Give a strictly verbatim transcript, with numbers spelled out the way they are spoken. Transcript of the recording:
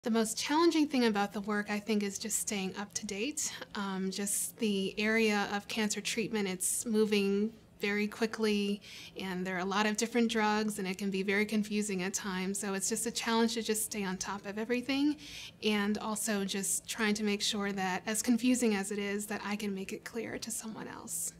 The most challenging thing about the work, I think, is just staying up to date. Um, just the area of cancer treatment, it's moving very quickly, and there are a lot of different drugs, and it can be very confusing at times. So it's just a challenge to just stay on top of everything, and also just trying to make sure that, as confusing as it is, that I can make it clear to someone else.